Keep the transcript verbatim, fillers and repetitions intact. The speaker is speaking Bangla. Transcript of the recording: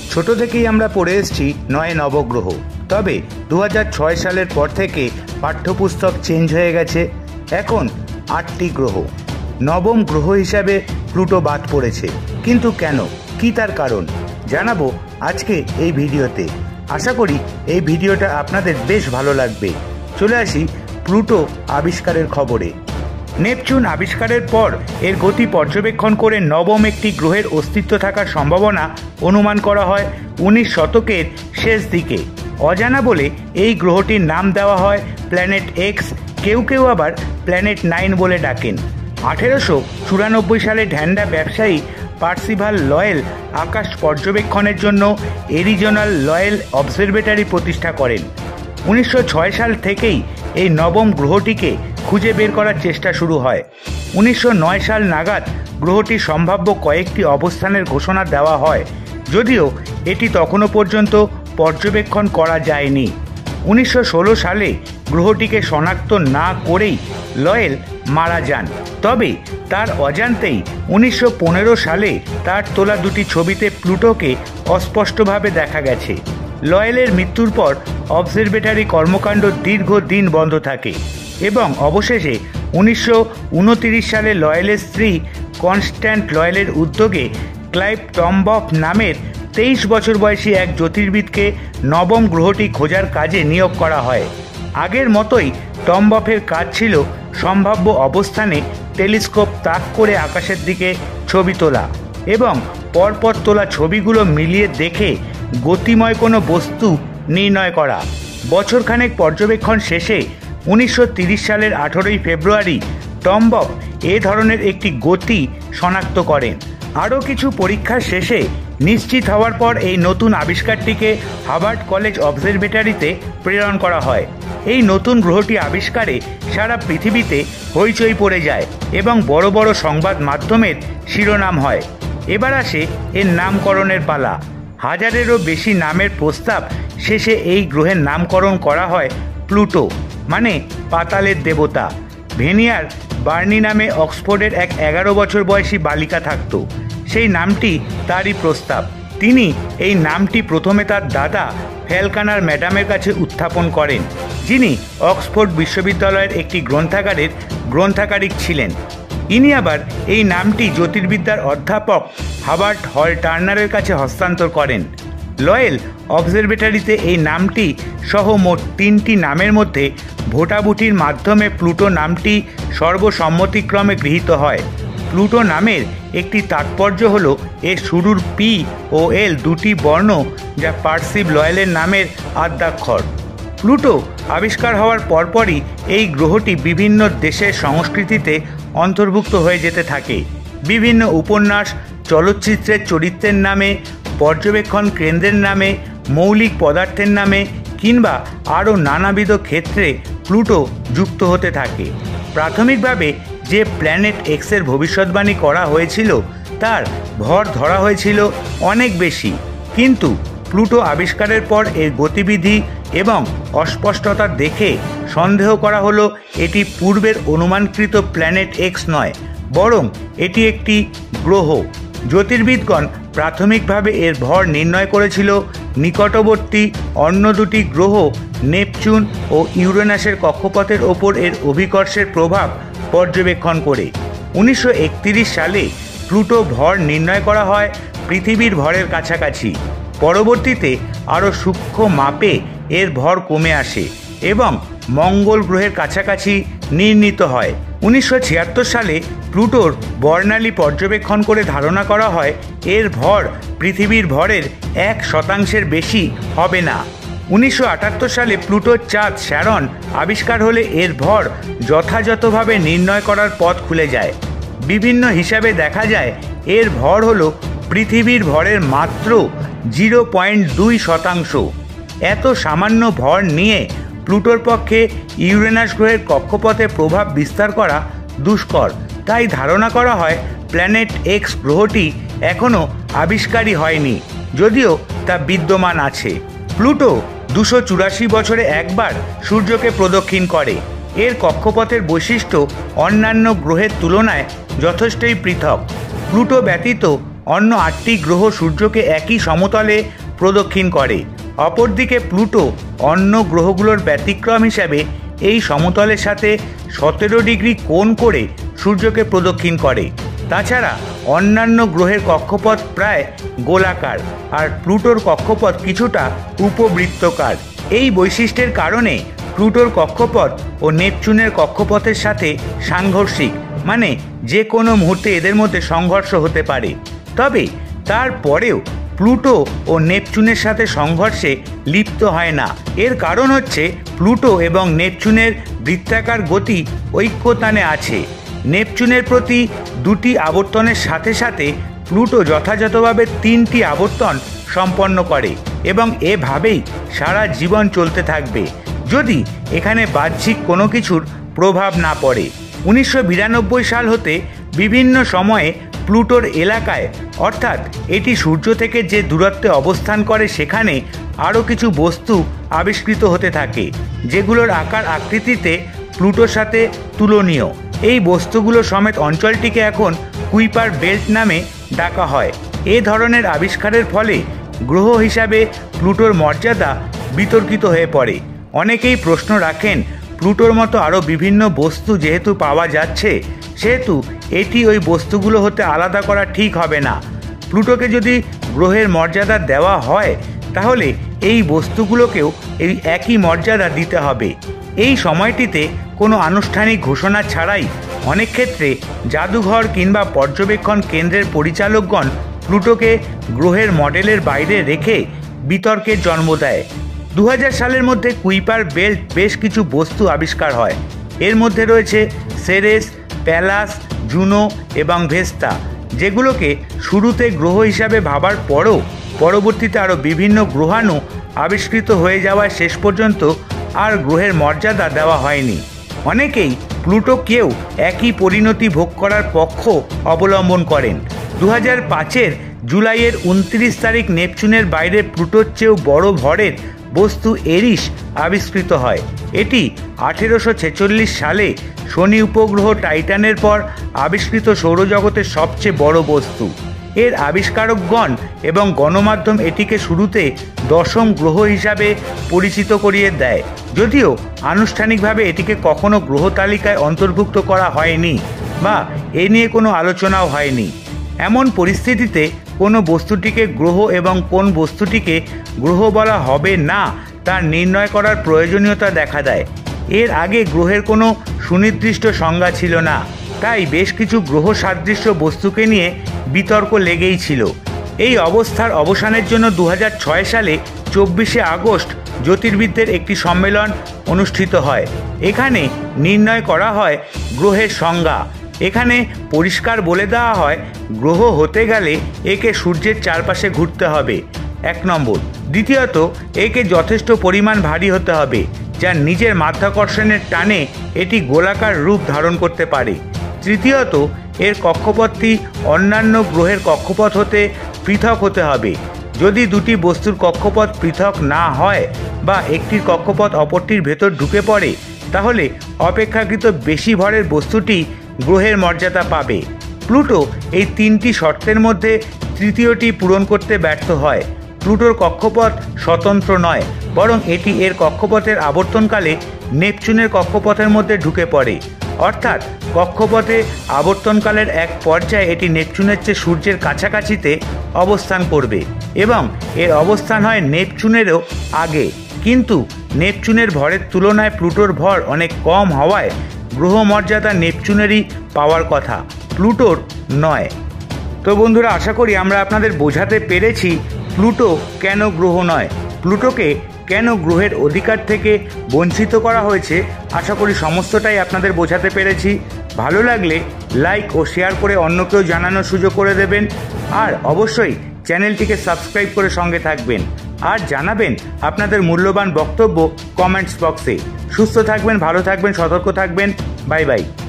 ছোট থেকেই আমরা পড়ে এসেছি নয় নবগ্রহ, তবে দু হাজার ছয় সালের পর থেকে পাঠ্যপুস্তক চেঞ্জ হয়ে গেছে। এখন আটটি গ্রহ, নবম গ্রহ হিসাবে প্লুটো বাদ পড়েছে। কিন্তু কেন, কি তার কারণ জানাবো আজকে এই ভিডিওতে। আশা করি এই ভিডিওটা আপনাদের বেশ ভালো লাগবে। চলে আসি প্লুটো আবিষ্কারের খবরে। নেপচুন আবিষ্কারের পর এর গতি পর্যবেক্ষণ করে নবম একটি গ্রহের অস্তিত্ব থাকার সম্ভাবনা অনুমান করা হয় উনিশ শতকের শেষ দিকে। অজানা বলে এই গ্রহটির নাম দেওয়া হয় প্ল্যানেট এক্স, কেউ কেউ আবার প্ল্যানেট নাইন বলে ডাকেন। আঠেরোশো চুরানব্বই সালে ঢ্যান্ডা ব্যবসায়ী পার্সিভাল লয়েল আকাশ পর্যবেক্ষণের জন্য এরিজোনাল লয়েল অবজারভেটরি প্রতিষ্ঠা করেন। উনিশশো ছয় সাল থেকেই এই নবম গ্রহটিকে খুঁজে বের করার চেষ্টা শুরু হয়। উনিশশো নয় সাল নাগাদ গ্রহটির সম্ভাব্য কয়েকটি অবস্থানের ঘোষণা দেওয়া হয়, যদিও এটি তখনও পর্যন্ত পর্যবেক্ষণ করা যায়নি। উনিশশো ষোলো সালে গ্রহটিকে শনাক্ত না করেই লয়েল মারা যান, তবে তার অজান্তেই উনিশশো পনেরো সালে তার তোলা দুটি ছবিতে প্লুটোকে অস্পষ্টভাবে দেখা গেছে। লয়েলের মৃত্যুর পর অবজারভেটরি কর্মকাণ্ড দীর্ঘদিন বন্ধ থাকে এবং অবশেষে উনিশশো উনত্রিশ সালে লয়েলের স্ত্রী কনস্ট্যান্ট লয়েলের উদ্যোগে ক্লাইভ টমবফ নামের তেইশ বছর বয়সী এক জ্যোতির্বিদকে নবম গ্রহটি খোঁজার কাজে নিয়োগ করা হয়। আগের মতোই টমবফের কাজ ছিল সম্ভাব্য অবস্থানে টেলিস্কোপ তাক করে আকাশের দিকে ছবি তোলা এবং পরপর তোলা ছবিগুলো মিলিয়ে দেখে গতিময় কোনো বস্তু নির্ণয় করা। বছরখানেক পর্যবেক্ষণ শেষে উনিশশো তিরিশ সালের আঠেরোই ফেব্রুয়ারি টমবফ এ ধরনের একটি গতি শনাক্ত করেন। আরও কিছু পরীক্ষার শেষে নিশ্চিত হওয়ার পর এই নতুন আবিষ্কারটিকে হার্ভার্ড কলেজ অবজারভেটরিতে প্রেরণ করা হয়। এই নতুন গ্রহটি আবিষ্কারে সারা পৃথিবীতে হইচই পড়ে যায় এবং বড় বড় সংবাদ মাধ্যমের শিরোনাম হয়। এবার আসে এর নামকরণের পালা। হাজারেরও বেশি নামের প্রস্তাব শেষে এই গ্রহের নামকরণ করা হয় প্লুটো, মানে পাতালের দেবতা। ভেনিয়ার বার্নি নামে অক্সফোর্ডের এক এগারো বছর বয়সী বালিকা থাকত। সেই নামটি তারই প্রস্তাব। তিনি এই নামটি প্রথমে তার দাদা ফ্যালকানার ম্যাডামের কাছে উত্থাপন করেন, যিনি অক্সফোর্ড বিশ্ববিদ্যালয়ের একটি গ্রন্থাগারের গ্রন্থাগারিক ছিলেন। ইনি আবার এই নামটি জ্যোতির্বিদ্যার অধ্যাপক হার্বার্ট হল টার্নারের কাছে হস্তান্তর করেন। লয়েল অবজারভেটরিতে এই নামটি সহ মোট তিনটি নামের মধ্যে ভোটাভুটির মাধ্যমে প্লুটো নামটি সর্বসম্মতিক্রমে গৃহীত হয়। প্লুটো নামের একটি তাৎপর্য হল এর শুরুর পি ও এল দুটি বর্ণ, যা পার্সিভ লয়েলের নামের আদ্যাক্ষর। প্লুটো আবিষ্কার হওয়ার পরপরই এই গ্রহটি বিভিন্ন দেশের সংস্কৃতিতে অন্তর্ভুক্ত হয়ে যেতে থাকে। বিভিন্ন উপন্যাস, চলচ্চিত্রের চরিত্রের নামে, পর্যবেক্ষণ কেন্দ্রের নামে, মৌলিক পদার্থের নামে কিংবা আরও নানাবিধ ক্ষেত্রে প্লুটো যুক্ত হতে থাকে। প্রাথমিকভাবে যে প্ল্যানেট এক্সের ভবিষ্যৎবাণী করা হয়েছিল তার ভর ধরা হয়েছিল অনেক বেশি, কিন্তু প্লুটো আবিষ্কারের পর এর গতিবিধি এবং অস্পষ্টতা দেখে সন্দেহ করা হলো এটি পূর্বের অনুমানকৃত প্ল্যানেট এক্স নয়, বরং এটি একটি গ্রহ। জ্যোতির্বিদগণ প্রাথমিকভাবে এর ভর নির্ণয় করেছিল নিকটবর্তী অন্য দুটি গ্রহ নেপচুন ও ইউরেনাসের কক্ষপথের ওপর এর অভিকর্ষের প্রভাব পর্যবেক্ষণ করে। উনিশশো একত্রিশ সালে প্লুটো ভর নির্ণয় করা হয় পৃথিবীর ভরের কাছাকাছি। পরবর্তীতে আরও সূক্ষ্ম মাপে এর ভর কমে আসে এবং মঙ্গল গ্রহের কাছাকাছি নির্ণীত হয়। উনিশশো ছিয়াত্তর সালে প্লুটোর বর্ণালী পর্যবেক্ষণ করে ধারণা করা হয় এর ভর পৃথিবীর ভরের এক শতাংশের বেশি হবে না। উনিশশো আটাত্তর সালে প্লুটোর চাঁদ শ্যারন আবিষ্কার হলে এর ভর যথাযথভাবে নির্ণয় করার পথ খুলে যায়। বিভিন্ন হিসাবে দেখা যায় এর ভর হল পৃথিবীর ভরের মাত্র জিরো পয়েন্ট দুই শতাংশ। এত সামান্য ভর নিয়ে প্লুটোর পক্ষে ইউরেনাস গ্রহের কক্ষপথে প্রভাব বিস্তার করা দুষ্কর। তাই ধারণা করা হয় প্ল্যানেট এক্স গ্রহটি এখনও আবিষ্কারই হয়নি, যদিও তা বিদ্যমান আছে। প্লুটো দুশো চুরাশি বছরে একবার সূর্যকে প্রদক্ষিণ করে। এর কক্ষপথের বৈশিষ্ট্য অন্যান্য গ্রহের তুলনায় যথেষ্টই পৃথক। প্লুটো ব্যতীত অন্য আটটি গ্রহ সূর্যকে একই সমতলে প্রদক্ষিণ করে। অপরদিকে প্লুটো অন্য গ্রহগুলোর ব্যতিক্রম হিসাবে এই সমতলের সাথে সতেরো ডিগ্রি কোণ করে সূর্যকে প্রদক্ষিণ করে। তাছাড়া অন্যান্য গ্রহের কক্ষপথ প্রায় গোলাকার, আর প্লুটোর কক্ষপথ কিছুটা উপবৃত্তকার। এই বৈশিষ্ট্যের কারণে প্লুটোর কক্ষপথ ও নেপচুনের কক্ষপথের সাথে সাংঘর্ষিক, মানে যে কোনো মুহূর্তে এদের মধ্যে সংঘর্ষ হতে পারে। তবে তারপরেও প্লুটো ও নেপচুনের সাথে সংঘর্ষে লিপ্ত হয় না। এর কারণ হচ্ছে প্লুটো এবং নেপচুনের বৃত্তাকার গতি ঐক্যতানে আছে। নেপচুনের প্রতি দুটি আবর্তনের সাথে সাথে প্লুটো যথাযথভাবে তিনটি আবর্তন সম্পন্ন করে এবং এভাবেই সারা জীবন চলতে থাকবে, যদি এখানে বাহ্যিক কোনো কিছুর প্রভাব না পড়ে। উনিশশো বিরানব্বই সাল হতে বিভিন্ন সময়ে প্লুটোর এলাকায়, অর্থাৎ এটি সূর্য থেকে যে দূরত্বে অবস্থান করে সেখানে আরও কিছু বস্তু আবিষ্কৃত হতে থাকে, যেগুলোর আকার আকৃতিতে প্লুটোর সাথে তুলনীয়। এই বস্তুগুলো সমেত অঞ্চলটিকে এখন কুইপার বেল্ট নামে ডাকা হয়। এ ধরনের আবিষ্কারের ফলে গ্রহ হিসাবে প্লুটোর মর্যাদা বিতর্কিত হয়ে পড়ে। অনেকেই প্রশ্ন রাখেন, প্লুটোর মতো আরও বিভিন্ন বস্তু যেহেতু পাওয়া যাচ্ছে, সেহেতু এটি ওই বস্তুগুলো হতে আলাদা করা ঠিক হবে না। প্লুটোকে যদি গ্রহের মর্যাদা দেওয়া হয়, তাহলে এই বস্তুগুলোকেও এই একই মর্যাদা দিতে হবে। এই সময়টিতে কোনো আনুষ্ঠানিক ঘোষণা ছাড়াই অনেক ক্ষেত্রে জাদুঘর কিংবা পর্যবেক্ষণ কেন্দ্রের পরিচালকগণ প্লুটোকে গ্রহের মডেলের বাইরে রেখে বিতর্কের জন্ম দেয়। দু হাজার সালের মধ্যে কুইপার বেল্ট বেশ কিছু বস্তু আবিষ্কার হয়। এর মধ্যে রয়েছে সেরেস, প্যালাস, জুনো এবং ভেস্তা, যেগুলোকে শুরুতে গ্রহ হিসাবে ভাবার পরও পরবর্তীতে আরও বিভিন্ন গ্রহাণু আবিষ্কৃত হয়ে যাওয়ায় শেষ পর্যন্ত আর গ্রহের মর্যাদা দেওয়া হয়নি। অনেকেই প্লুটোকেও একই পরিণতি ভোগ করার পক্ষ অবলম্বন করেন। দু হাজার পাঁচের জুলাইয়ের উনত্রিশ তারিখ নেপচুনের বাইরে প্লুটোর চেয়েও বড় ভরের বস্তু এরিস আবিষ্কৃত হয়। এটি আঠেরোশো ছেচল্লিশ সালে শনি উপগ্রহ টাইটানের পর আবিষ্কৃত সৌরজগতের সবচেয়ে বড় বস্তু। এর আবিষ্কারকগণ এবং গণমাধ্যম এটিকে শুরুতে দশম গ্রহ হিসাবে পরিচিত করিয়ে দেয়, যদিও আনুষ্ঠানিকভাবে এটিকে কখনো গ্রহ তালিকায় অন্তর্ভুক্ত করা হয়নি বা এ নিয়ে কোনো আলোচনাও হয়নি। এমন পরিস্থিতিতে কোনো বস্তুটিকে গ্রহ এবং কোন বস্তুটিকে গ্রহ বলা হবে না তা নির্ণয় করার প্রয়োজনীয়তা দেখা দেয়। এর আগে গ্রহের কোনো সুনির্দিষ্ট সংজ্ঞা ছিল না, তাই বেশ কিছু গ্রহ সাদৃশ্য বস্তুকে নিয়ে বিতর্ক লেগেই ছিল। এই অবস্থার অবসানের জন্য দু হাজার ছয় সালে চব্বিশে আগস্ট জ্যোতির্বিদদের একটি সম্মেলন অনুষ্ঠিত হয়। এখানে নির্ণয় করা হয় গ্রহের সংজ্ঞা। এখানে পরিষ্কার বলে দেওয়া হয়, গ্রহ হতে গেলে একে সূর্যের চারপাশে ঘুরতে হবে, এক নম্বর। দ্বিতীয়ত, একে যথেষ্ট পরিমাণ ভারী হতে হবে, যা নিজের মাধ্যাকর্ষণের টানে এটি গোলাকার রূপ ধারণ করতে পারে। তৃতীয়ত, এর কক্ষপথটি অন্যান্য গ্রহের কক্ষপথ হতে পৃথক হতে হবে। যদি দুটি বস্তুর কক্ষপথ পৃথক না হয় বা একটির কক্ষপথ অপরটির ভেতর ঢুকে পড়ে, তাহলে অপেক্ষাকৃত বেশি ভরের বস্তুটি গ্রহের মর্যাদা পাবে। প্লুটো এই তিনটি শর্তের মধ্যে তৃতীয়টি পূরণ করতে ব্যর্থ হয়। প্লুটোর কক্ষপথ স্বতন্ত্র নয়, বরং এটি এর কক্ষপথের আবর্তনকালে নেপচুনের কক্ষপথের মধ্যে ঢুকে পড়ে। অর্থাৎ কক্ষপথে আবর্তনকালের এক পর্যায়ে এটি নেপচুনের চেয়ে সূর্যের কাছাকাছিতে অবস্থান করবে এবং এর অবস্থান হয় নেপচুনেরও আগে। কিন্তু নেপচুনের ভরের তুলনায় প্লুটোর ভর অনেক কম হওয়ায় গ্রহ মর্যাদা নেপচুনেরই পাওয়ার কথা, প্লুটোর নয়। তো বন্ধুরা, আশা করি আমরা আপনাদের বোঝাতে পেরেছি প্লুটো কেন গ্রহ নয়, প্লুটোকে কেন গ্রহের অধিকার থেকে বঞ্চিত করা হয়েছে। আশা করি সমস্তটাই আপনাদের বোঝাতে পেরেছি। ভালো লাগলে লাইক ও শেয়ার করে অন্যকেও জানানোর সুযোগ করে দেবেন, আর অবশ্যই চ্যানেলটিকে সাবস্ক্রাইব করে সঙ্গে থাকবেন আর জানাবেন আপনাদের মূল্যবান বক্তব্য কমেন্টস বক্সে। সুস্থ থাকবেন, ভালো থাকবেন, সতর্ক থাকবেন। Bye by.